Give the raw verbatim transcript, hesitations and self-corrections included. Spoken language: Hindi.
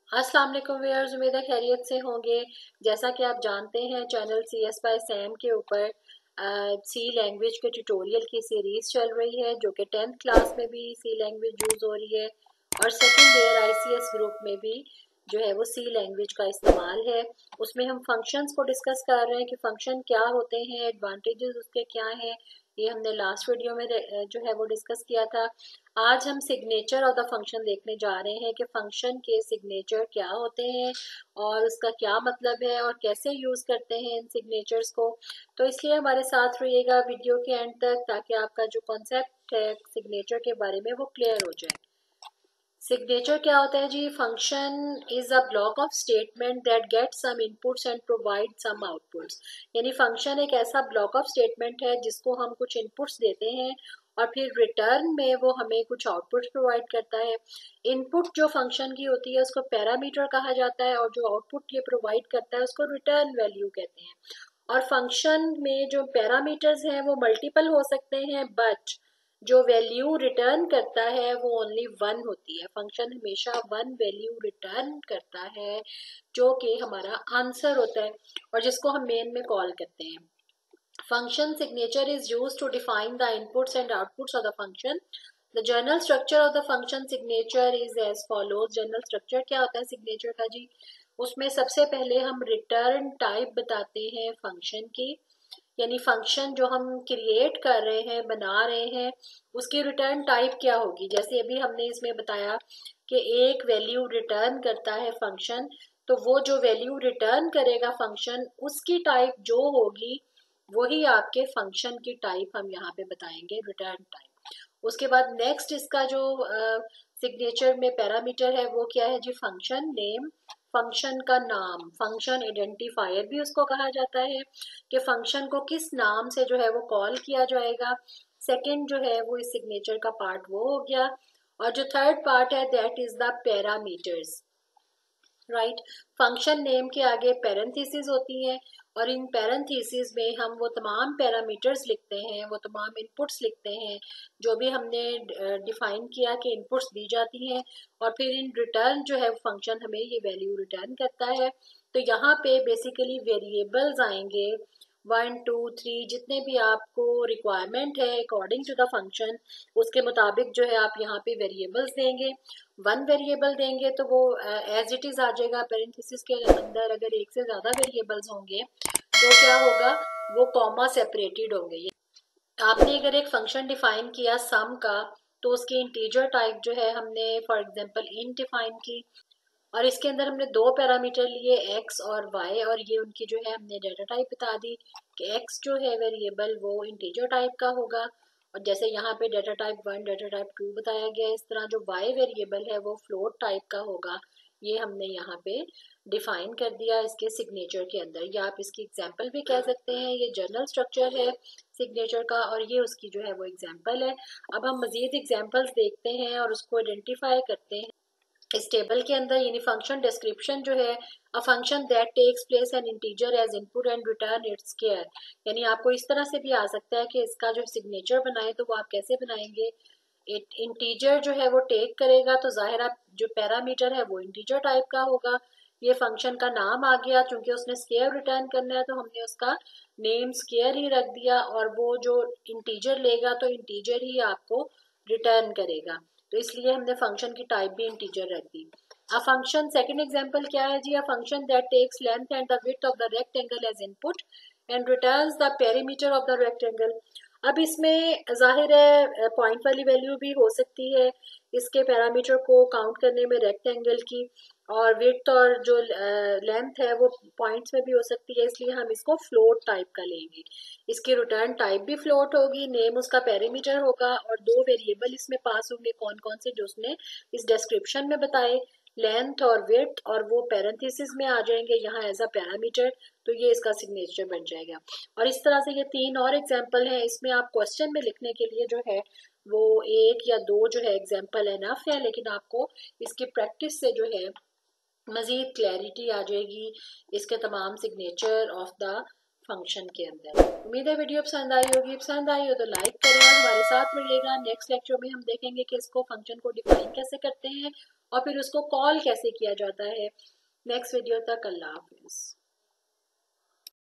अस्सलाम वालेकुम व्यूअर्स, उम्मीद है खैरियत से होंगे। जैसा कि आप जानते हैं channel C S by Sam के ऊपर सी लैंग्वेज के ट्यूटोरियल की सीरीज चल रही है, जो कि टेंथ क्लास में भी सी लैंग्वेज यूज़ हो रही है और second year I C S group में भी जो है वो सी लैंग्वेज का इस्तेमाल है। उसमें हम फंक्शंस को डिस्कस कर रहे हैं कि फंक्शन क्या होते हैं, एडवांटेजेस उसके क्या हैं। ये हमने लास्ट वीडियो में जो है वो डिस्कस किया था। आज हम सिग्नेचर ऑफ द फंक्शन देखने जा रहे हैं कि फंक्शन के सिग्नेचर क्या होते हैं और उसका क्या मतलब है और कैसे यूज करते हैं इन सिग्नेचर्स को। तो इसलिए हमारे साथ रहिएगा वीडियो के एंड तक, ताकि आपका जो कॉन्सेप्ट है सिग्नेचर के बारे में वो क्लियर हो जाए। सिग्नेचर क्या होता है जी? Function is a block of statement that get some inputs and provide some outputs. यानी फंक्शन एक ऐसा ब्लॉक ऑफ स्टेटमेंट है जिसको हम कुछ इनपुट्स देते हैं और फिर रिटर्न में वो हमें कुछ आउटपुट्स प्रोवाइड करता है। इनपुट जो फंक्शन की होती है उसको पैरामीटर कहा जाता है और जो आउटपुट ये प्रोवाइड करता है उसको रिटर्न वैल्यू कहते हैं। और फंक्शन में जो पैरामीटर्स हैं वो मल्टीपल हो सकते हैं, बट जो वैल्यू रिटर्न करता है वो ओनली वन होती है। फंक्शन हमेशा वन वैल्यू रिटर्न करता है जो कि हमारा आंसर होता है और जिसको हम मेन में कॉल करते हैं। Function signature is used to define the inputs and outputs of the function. The general structure of the function signature is as follows. General structure क्या होता है सिग्नेचर का जी? उसमें सबसे पहले हम रिटर्न टाइप बताते हैं फंक्शन की, यानी फंक्शन जो हम क्रिएट कर रहे हैं, बना रहे हैं, उसकी रिटर्न टाइप क्या होगी। जैसे अभी हमने इसमें बताया कि एक वैल्यू रिटर्न करता है फंक्शन, तो वो जो वैल्यू रिटर्न करेगा फंक्शन उसकी टाइप जो होगी वही आपके फंक्शन की टाइप हम यहाँ पे बताएंगे, रिटर्न टाइप। उसके बाद नेक्स्ट इसका जो सिग्नेचर uh, में पैरामीटर है वो क्या है जी? फंक्शन नेम, फंक्शन का नाम, फंक्शन आइडेंटिफायर भी उसको कहा जाता है कि फंक्शन को किस नाम से जो है वो कॉल किया जाएगा। सेकंड जो है वो इस सिग्नेचर का पार्ट वो हो गया। और जो थर्ड पार्ट है that is the parameters, right. Function name के आगे पैरेंथेसिस होती है और इन पैरेंथेसिस में हम वो तमाम पैरामीटर्स लिखते हैं, वो तमाम इनपुट्स लिखते हैं जो भी हमने डिफाइन किया कि इनपुट्स दी जाती हैं, और फिर इन रिटर्न जो है फंक्शन हमें ये वैल्यू रिटर्न करता है। तो यहाँ पे बेसिकली वेरिएबल्स आएंगे, वन टू थ्री जितने भी आपको रिक्वायरमेंट है अकॉर्डिंग टू द फंक्शन, उसके मुताबिक जो है आप यहाँ पे वेरिएबल्स देंगे। वन वेरिएबल देंगे तो वो एज इट इज आ जाएगा पेरेंथेसिस के अंदर। अगर एक से ज्यादा वेरिएबल्स होंगे तो क्या होगा, वो कॉमा सेपरेटेड होंगे। आपने अगर एक फंक्शन डिफाइन किया सम का, तो उसकी इंटीजर टाइप जो है हमने फॉर एग्जांपल इंट डिफाइन की और इसके अंदर हमने दो पैरामीटर लिए एक्स और वाई, और ये उनकी जो है हमने डाटा टाइप बता दी कि एक्स जो है वेरिएबल वो इंटीजर टाइप का होगा, और जैसे यहाँ पे data type one data type two बताया गया, इस तरह जो वाई वेरिएबल है वो फ्लोट टाइप का होगा। ये हमने यहाँ पे डिफाइन कर दिया इसके सिग्नेचर के अंदर, या आप इसकी एग्जांपल भी कह सकते हैं। ये जनरल स्ट्रक्चर है सिग्नेचर का और ये उसकी जो है वो एग्जांपल है। अब हम मजीद एग्जांपल्स देखते हैं और उसको आइडेंटिफाई करते हैं इस टेबल के अंदर। यानी फंक्शन डिस्क्रिप्शन जो है, a function that takes place an integer as input and return its care. यानी आपको इस तरह से भी आ सकता है कि इसका जो सिग्नेचर बनाए तो वो आप कैसे बनाएंगे। इंटीजर जो है वो टेक करेगा तो जाहिर आप जो पैरामीटर है वो इंटीजर टाइप का होगा। ये फंक्शन का नाम आ गया, चूंकि उसने स्केयर रिटर्न करना है तो हमने उसका नेम स्केयर ही रख दिया, और वो जो इंटीजर लेगा तो इंटीजर ही आपको रिटर्न करेगा, तो इसलिए हमने फंक्शन की टाइप भी इंटीजर रख दी। अ फंक्शन, सेकंड एग्जांपल क्या है जी? A function that takes length and the width of the rectangle as input and returns the perimeter of the rectangle. अब इसमें जाहिर है पॉइंट वाली वैल्यू भी हो सकती है इसके पैरामीटर को काउंट करने में रेक्टेंगल की, और विड्थ और जो लेंथ है वो पॉइंट्स में भी हो सकती है, इसलिए हम इसको फ्लोट टाइप का लेंगे। इसकी रिटर्न टाइप भी फ्लोट होगी, नेम उसका पेरीमीटर होगा और दो वेरिएबल इसमें पास होंगे। कौन कौन से? जो उसने इस डिस्क्रिप्शन में बताए, लेंथ और विड्थ, और वो पैरेंथेसिस में आ जाएंगे यहाँ एज अ पैरामीटर, तो ये इसका सिग्नेचर बन जाएगा। और इस तरह से ये तीन और एग्जाम्पल हैं। इसमें आप क्वेश्चन में लिखने के लिए जो है वो एक या दो जो है एग्जाम्पल एनफ है, लेकिन आपको इसकी प्रैक्टिस से जो है मजीद क्लैरिटी आ जाएगी इसके तमाम सिग्नेचर ऑफ द फंक्शन के अंदर। उम्मीद है वीडियो पसंद आई होगी। पसंद आई हो तो लाइक करें और हमारे साथ रहिएगा। नेक्स्ट लेक्चर में हम देखेंगे कि इसको फंक्शन को डिफाइन कैसे करते हैं और फिर उसको कॉल कैसे किया जाता है। नेक्स्ट वीडियो तक अल्लाह हाफिज।